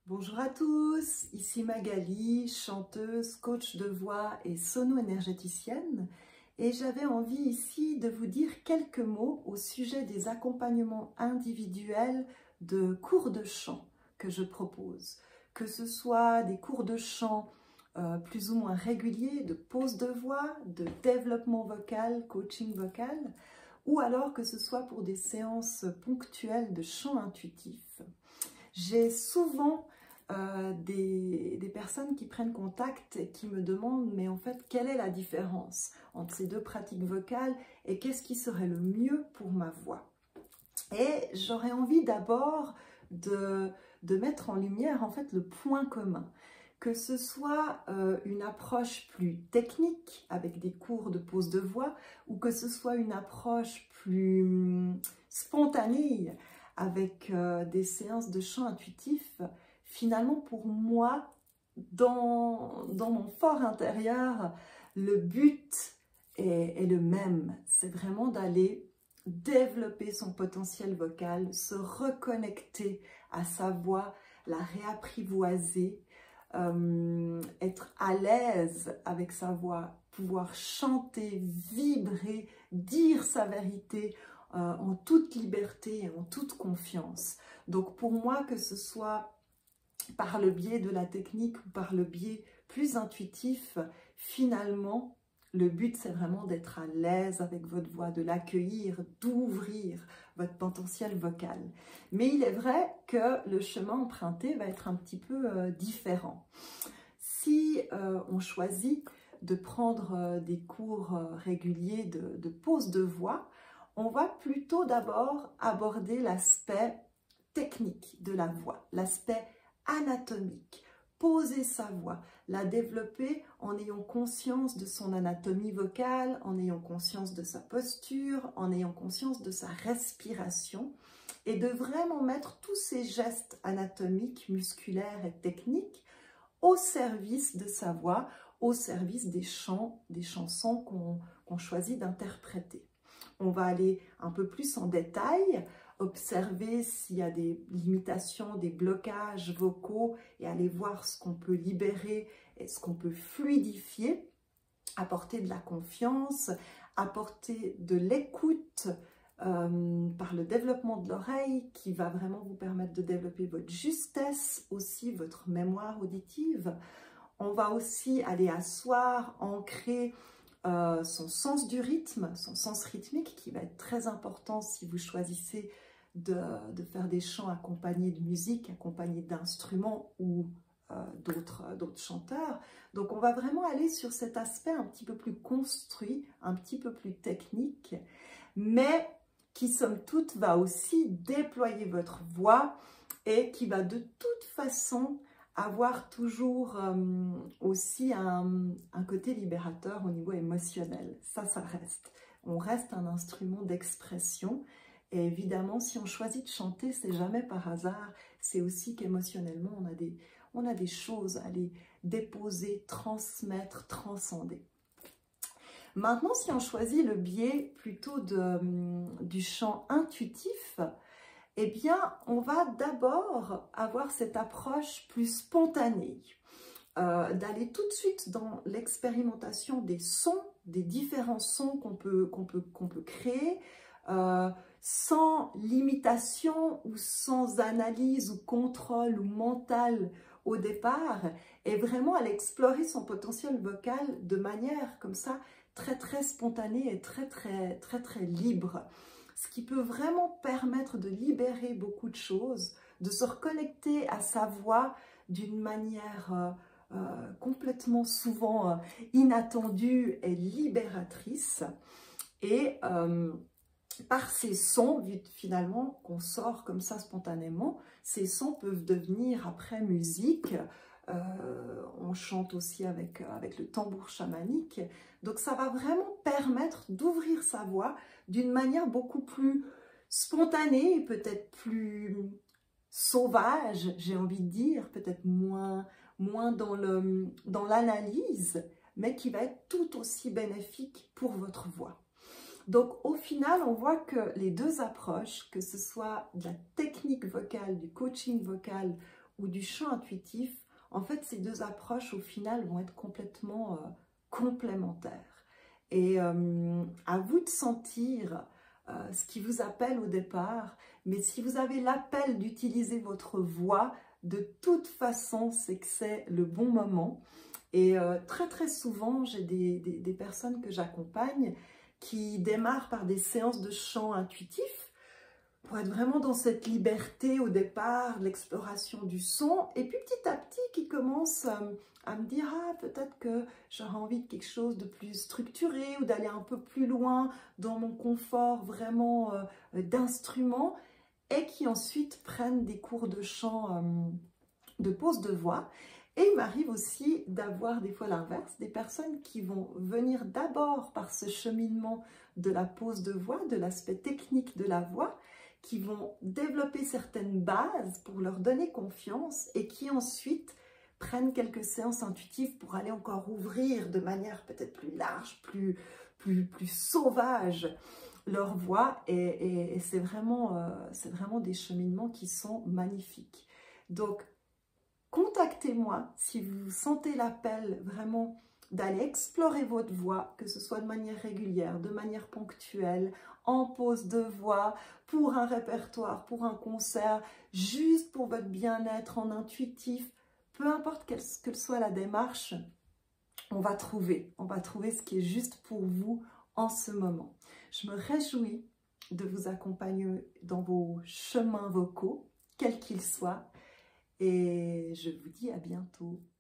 Bonjour à tous, ici Magali, chanteuse, coach de voix et sono-énergéticienne, et j'avais envie ici de vous dire quelques mots au sujet des accompagnements individuels de cours de chant que je propose, que ce soit des cours de chant plus ou moins réguliers, de pose de voix, de développement vocal, coaching vocal, ou alors que ce soit pour des séances ponctuelles de chant intuitif. J'ai souvent des personnes qui prennent contact et qui me demandent mais en fait quelle est la différence entre ces deux pratiques vocales et qu'est-ce qui serait le mieux pour ma voix. Et j'aurais envie d'abord de mettre en lumière en fait le point commun, que ce soit une approche plus technique avec des cours de pose de voix ou que ce soit une approche plus spontanée avec des séances de chant intuitif. Finalement, pour moi, dans mon fort intérieur, le but est le même. C'est vraiment d'aller développer son potentiel vocal, se reconnecter à sa voix, la réapprivoiser, être à l'aise avec sa voix, pouvoir chanter, vibrer, dire sa vérité en toute liberté et en toute confiance. Donc pour moi, que ce soit par le biais de la technique ou par le biais plus intuitif, finalement, le but c'est vraiment d'être à l'aise avec votre voix, de l'accueillir, d'ouvrir votre potentiel vocal. Mais il est vrai que le chemin emprunté va être un petit peu différent. Si on choisit de prendre des cours réguliers de pose de voix, on va plutôt d'abord aborder l'aspect technique de la voix, l'aspect anatomique, poser sa voix, la développer en ayant conscience de son anatomie vocale, en ayant conscience de sa posture, en ayant conscience de sa respiration et de vraiment mettre tous ces gestes anatomiques, musculaires et techniques au service de sa voix, au service des chants, des chansons qu'on choisit d'interpréter. On va aller un peu plus en détail, observer s'il y a des limitations, des blocages vocaux et aller voir ce qu'on peut libérer et ce qu'on peut fluidifier, apporter de la confiance, apporter de l'écoute par le développement de l'oreille qui va vraiment vous permettre de développer votre justesse, aussi votre mémoire auditive. On va aussi aller asseoir, ancrer son sens du rythme, son sens rythmique qui va être très important si vous choisissez de faire des chants accompagnés de musique, accompagnés d'instruments ou d'autres chanteurs. Donc on va vraiment aller sur cet aspect un petit peu plus construit, un petit peu plus technique, mais qui somme toute va aussi déployer votre voix et qui va de toute façon avoir toujours aussi un côté libérateur au niveau émotionnel. Ça reste. On reste un instrument d'expression. Et évidemment, si on choisit de chanter, c'est jamais par hasard. C'est aussi qu'émotionnellement, on a des choses à aller déposer, transmettre, transcender. Maintenant, si on choisit le biais plutôt du chant intuitif, eh bien, on va d'abord avoir cette approche plus spontanée, d'aller tout de suite dans l'expérimentation des sons, des différents sons qu'on peut créer, sans limitation ou sans analyse ou contrôle ou mental au départ, et vraiment aller explorer son potentiel vocal de manière comme ça, très spontanée et très libre. Ce qui peut vraiment permettre de libérer beaucoup de choses, de se reconnecter à sa voix d'une manière complètement souvent inattendue et libératrice. Et par ces sons, finalement, qu'on sort comme ça spontanément, ces sons peuvent devenir après musique. On chante aussi avec le tambour chamanique. Donc ça va vraiment permettre d'ouvrir sa voix d'une manière beaucoup plus spontanée, peut-être plus sauvage, j'ai envie de dire, peut-être moins dans l'analyse, mais qui va être tout aussi bénéfique pour votre voix. Donc au final, on voit que les deux approches, que ce soit de la technique vocale, du coaching vocal ou du chant intuitif, en fait, ces deux approches, au final, vont être complètement complémentaires. Et à vous de sentir ce qui vous appelle au départ, mais si vous avez l'appel d'utiliser votre voix, de toute façon, c'est que c'est le bon moment. Et très souvent, j'ai des personnes que j'accompagne qui démarrent par des séances de chant intuitif pour être vraiment dans cette liberté au départ, l'exploration du son, et puis petit à petit qui commencent à me dire « Ah, peut-être que j'aurais envie de quelque chose de plus structuré ou d'aller un peu plus loin dans mon confort vraiment d'instrument » et qui ensuite prennent des cours de chant de pose de voix. Et il m'arrive aussi d'avoir des fois l'inverse, des personnes qui vont venir d'abord par ce cheminement de la pose de voix, de l'aspect technique de la voix, qui vont développer certaines bases pour leur donner confiance et qui ensuite prennent quelques séances intuitives pour aller encore ouvrir de manière peut-être plus large, plus sauvage leur voix. Et c'est vraiment des cheminements qui sont magnifiques. Donc, contactez-moi si vous sentez l'appel vraiment d'aller explorer votre voix, que ce soit de manière régulière, de manière ponctuelle, en pause de voix, pour un répertoire, pour un concert, juste pour votre bien-être en intuitif, peu importe quelle soit la démarche, on va trouver ce qui est juste pour vous en ce moment. Je me réjouis de vous accompagner dans vos chemins vocaux, quels qu'ils soient, et je vous dis à bientôt.